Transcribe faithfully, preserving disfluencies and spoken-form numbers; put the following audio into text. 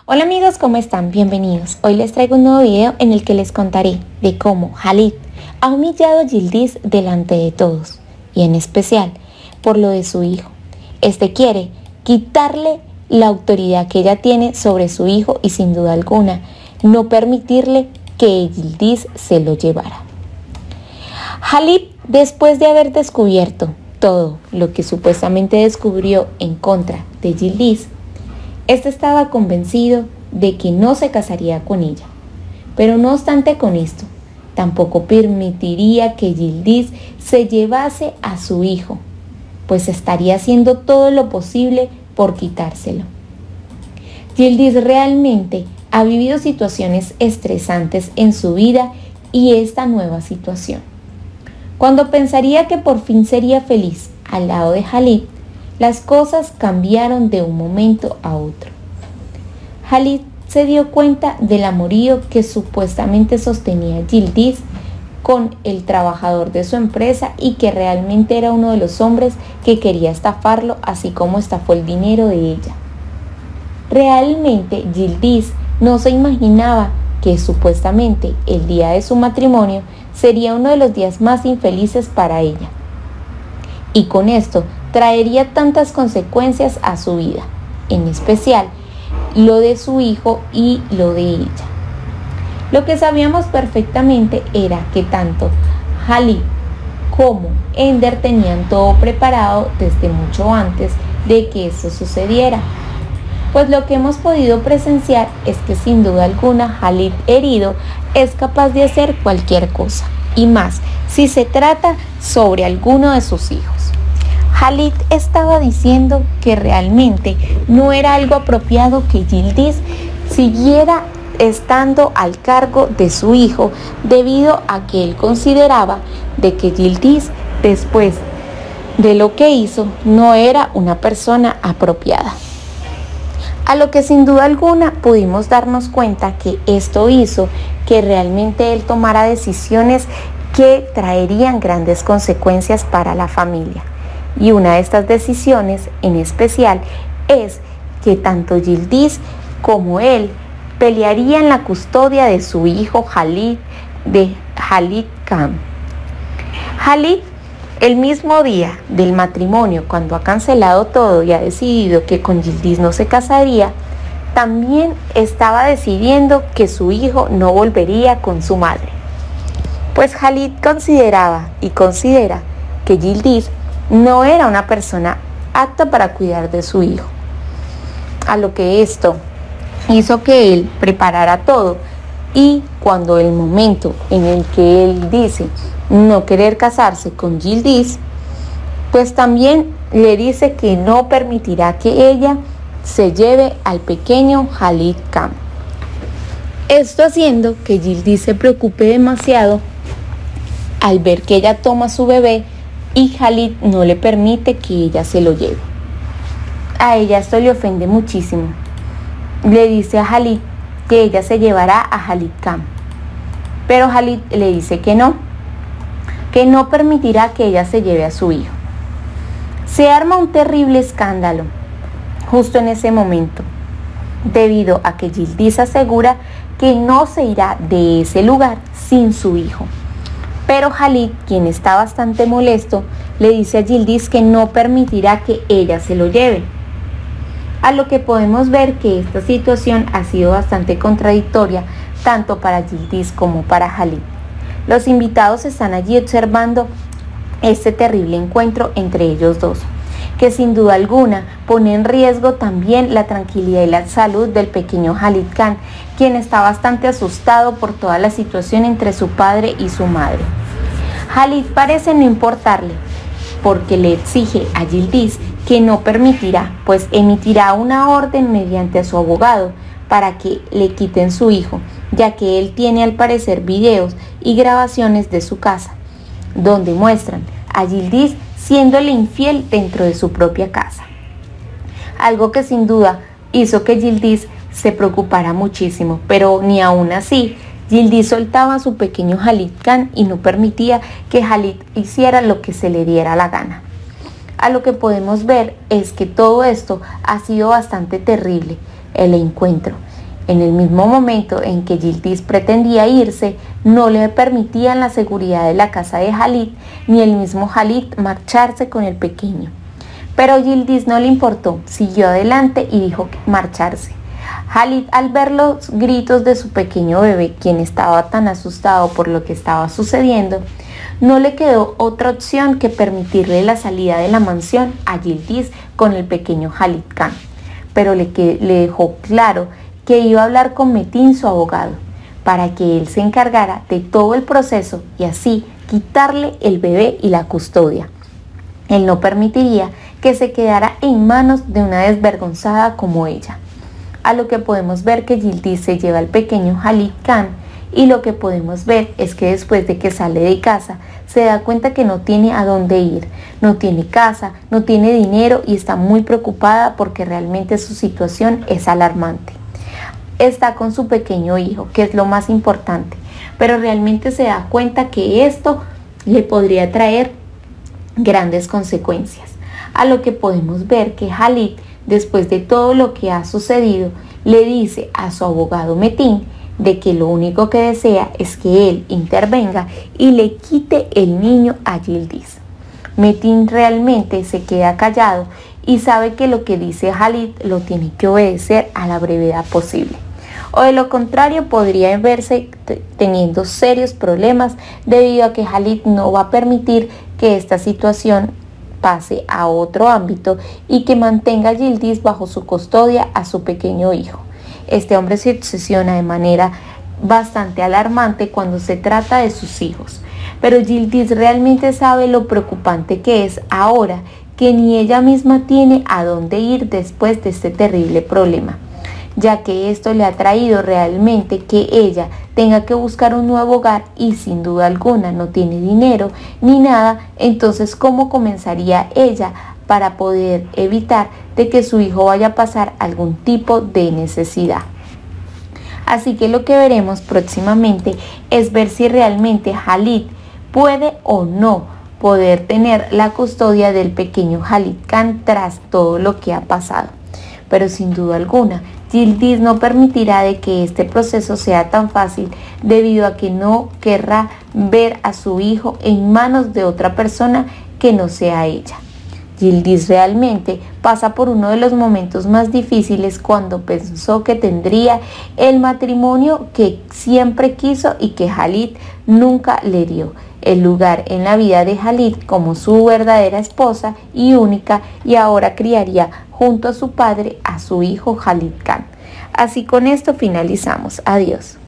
Hola amigos, ¿cómo están? Bienvenidos. Hoy les traigo un nuevo video en el que les contaré de cómo Khalid ha humillado a Yildiz delante de todos y en especial por lo de su hijo. Este quiere quitarle la autoridad que ella tiene sobre su hijo y sin duda alguna no permitirle que Yildiz se lo llevara. Khalid, después de haber descubierto todo lo que supuestamente descubrió en contra de Yildiz, este estaba convencido de que no se casaría con ella, pero no obstante con esto, tampoco permitiría que Yildiz se llevase a su hijo, pues estaría haciendo todo lo posible por quitárselo. Yildiz realmente ha vivido situaciones estresantes en su vida y esta nueva situación. Cuando pensaría que por fin sería feliz al lado de Khalid, las cosas cambiaron de un momento a otro. Khalid se dio cuenta del amorío que supuestamente sostenía Yildiz con el trabajador de su empresa y que realmente era uno de los hombres que quería estafarlo, así como estafó el dinero de ella. Realmente Yildiz no se imaginaba que supuestamente el día de su matrimonio sería uno de los días más infelices para ella. Y con esto traería tantas consecuencias a su vida, en especial lo de su hijo y lo de ella. Lo que sabíamos perfectamente era que tanto Khalid como Ender tenían todo preparado desde mucho antes de que eso sucediera. Pues lo que hemos podido presenciar es que sin duda alguna Khalid herido es capaz de hacer cualquier cosa, y más si se trata sobre alguno de sus hijos. Khalid estaba diciendo que realmente no era algo apropiado que Yildiz siguiera estando al cargo de su hijo, debido a que él consideraba de que Yildiz, después de lo que hizo, no era una persona apropiada. A lo que sin duda alguna pudimos darnos cuenta que esto hizo que realmente él tomara decisiones que traerían grandes consecuencias para la familia. Y una de estas decisiones en especial es que tanto Yildiz como él pelearían la custodia de su hijo Khalid, de Khalid Khan. Khalid, el mismo día del matrimonio, cuando ha cancelado todo y ha decidido que con Yildiz no se casaría, también estaba decidiendo que su hijo no volvería con su madre. Pues Khalid consideraba y considera que Yildiz no era una persona apta para cuidar de su hijo. A lo que esto hizo que él preparara todo, y cuando el momento en el que él dice no querer casarse con Yildiz, pues también le dice que no permitirá que ella se lleve al pequeño Khalid Khan. Esto haciendo que Yildiz se preocupe demasiado al ver que ella toma a su bebé y Khalid no le permite que ella se lo lleve. A ella esto le ofende muchísimo. Le dice a Khalid que ella se llevará a Khalid Khan, pero Khalid le dice que no, que no permitirá que ella se lleve a su hijo. Se arma un terrible escándalo justo en ese momento, debido a que Yildiz asegura que no se irá de ese lugar sin su hijo. Pero Khalid, quien está bastante molesto, le dice a Yildiz que no permitirá que ella se lo lleve. A lo que podemos ver que esta situación ha sido bastante contradictoria tanto para Yildiz como para Khalid. Los invitados están allí observando este terrible encuentro entre ellos dos, que sin duda alguna pone en riesgo también la tranquilidad y la salud del pequeño Khalid Khan, quien está bastante asustado por toda la situación entre su padre y su madre. Khalid parece no importarle, porque le exige a Yildiz que no permitirá, pues emitirá una orden mediante a su abogado para que le quiten su hijo, ya que él tiene al parecer videos y grabaciones de su casa, donde muestran a Yildiz siéndole infiel dentro de su propia casa. Algo que sin duda hizo que Yildiz se preocupara muchísimo, pero ni aún así Yildiz soltaba a su pequeño Khalid Khan y no permitía que Khalid hiciera lo que se le diera la gana. A lo que podemos ver es que todo esto ha sido bastante terrible, el encuentro, En el mismo momento en que Yildiz pretendía irse, no le permitían la seguridad de la casa de Halit ni el mismo Halit marcharse con el pequeño. Pero Yildiz no le importó, siguió adelante y dijo marcharse. Halit, al ver los gritos de su pequeño bebé, quien estaba tan asustado por lo que estaba sucediendo, no le quedó otra opción que permitirle la salida de la mansión a Yildiz con el pequeño Halit Khan, pero le, que, le dejó claro que iba a hablar con Metin, su abogado, para que él se encargara de todo el proceso y así quitarle el bebé y la custodia. Él no permitiría que se quedara en manos de una desvergonzada como ella. A lo que podemos ver que Yildiz se lleva al pequeño Halit Khan, y lo que podemos ver es que después de que sale de casa se da cuenta que no tiene a dónde ir, no tiene casa, no tiene dinero y está muy preocupada porque realmente su situación es alarmante. Está con su pequeño hijo, que es lo más importante, pero realmente se da cuenta que esto le podría traer grandes consecuencias. A lo que podemos ver que Halit, después de todo lo que ha sucedido, le dice a su abogado Metin de que lo único que desea es que él intervenga y le quite el niño a Yildiz. Metin realmente se queda callado y sabe que lo que dice Halit lo tiene que obedecer a la brevedad posible, o de lo contrario podría verse teniendo serios problemas debido a que Halit no va a permitir que esta situación pase a otro ámbito y que mantenga a Yildiz bajo su custodia a su pequeño hijo. Este hombre se obsesiona de manera bastante alarmante cuando se trata de sus hijos, pero Yildiz realmente sabe lo preocupante que es ahora que ni ella misma tiene a dónde ir después de este terrible problema, ya que esto le ha traído realmente que ella tenga que buscar un nuevo hogar y sin duda alguna no tiene dinero ni nada. Entonces, ¿cómo comenzaría ella para poder evitar de que su hijo vaya a pasar algún tipo de necesidad? Así que lo que veremos próximamente es ver si realmente Halit puede o no poder tener la custodia del pequeño Halit Khan tras todo lo que ha pasado. Pero sin duda alguna, Yildiz no permitirá de que este proceso sea tan fácil debido a que no querrá ver a su hijo en manos de otra persona que no sea ella. Yildiz realmente pasa por uno de los momentos más difíciles cuando pensó que tendría el matrimonio que siempre quiso y que Halit nunca le dio, el lugar en la vida de Halit como su verdadera esposa y única, y ahora criaría junto a su padre a su hijo Halit Khan. Así con esto finalizamos. Adiós.